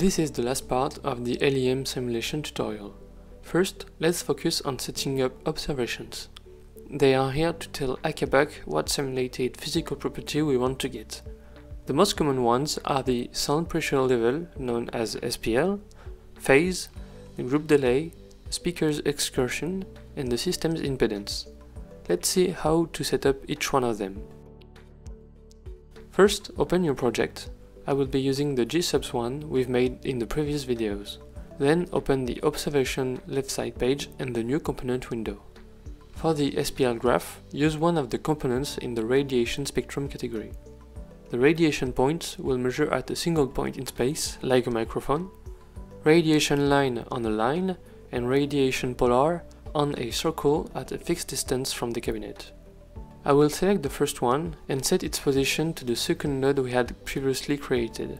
This is the last part of the LEM simulation tutorial. First, let's focus on setting up observations. They are here to tell Akabak what simulated physical property we want to get. The most common ones are the sound pressure level, known as SPL, phase, the group delay, speaker's excursion, and the system's impedance. Let's see how to set up each one of them. First, open your project. I will be using the GSubs one we've made in the previous videos. Then open the observation left side page and the new component window. For the SPL graph, use one of the components in the radiation spectrum category. The radiation points will measure at a single point in space, like a microphone, radiation line on a line, and radiation polar on a circle at a fixed distance from the cabinet. I will select the first one and set its position to the second node we had previously created.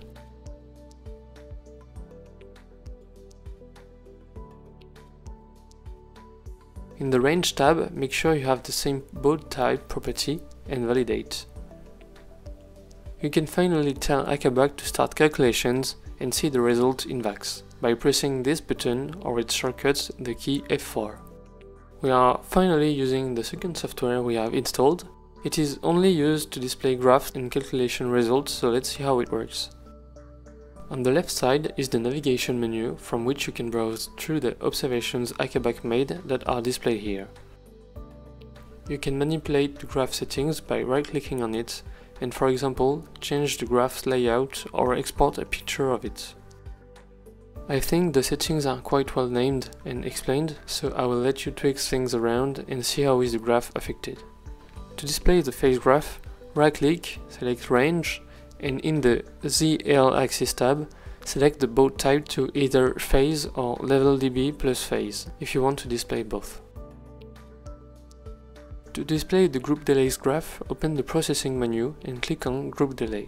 In the range tab, make sure you have the same boat type property and validate. You can finally tell Akabak to start calculations and see the result in VACS by pressing this button or its shortcut, the key F4. We are finally using the second software we have installed. It is only used to display graphs and calculation results, so let's see how it works. On the left side is the navigation menu, from which you can browse through the observations Akabak made that are displayed here. You can manipulate the graph settings by right-clicking on it and, for example, change the graph's layout or export a picture of it. I think the settings are quite well named and explained, so I will let you tweak things around and see how is the graph affected. To display the phase graph, right-click, select Range, and in the ZL axis tab, select the boat type to either phase or level dB plus phase, if you want to display both. To display the group delays graph, open the processing menu and click on Group Delay.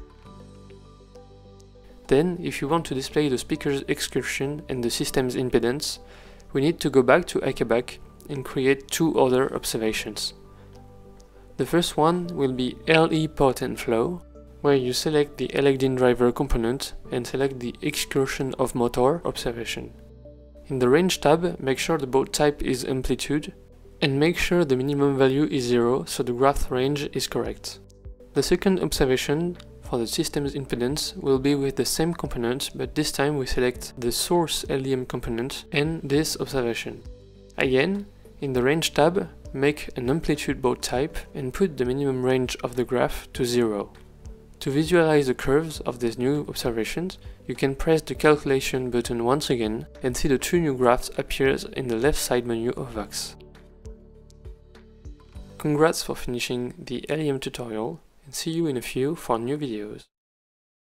Then, if you want to display the speaker's excursion and the system's impedance, we need to go back to Akabak and create two other observations. The first one will be LE pot and flow, where you select the Elecdin driver component and select the excursion of motor observation. In the range tab, make sure the boat type is amplitude, and make sure the minimum value is 0 so the graph range is correct. The second observation for the system's impedance will be with the same component, but this time we select the source LEM component and this observation. Again, in the range tab, make an amplitude boat type and put the minimum range of the graph to 0. To visualize the curves of these new observations, you can press the calculation button once again and see the two new graphs appear in the left side menu of VACS. Congrats for finishing the LEM tutorial, and see you in a few for new videos.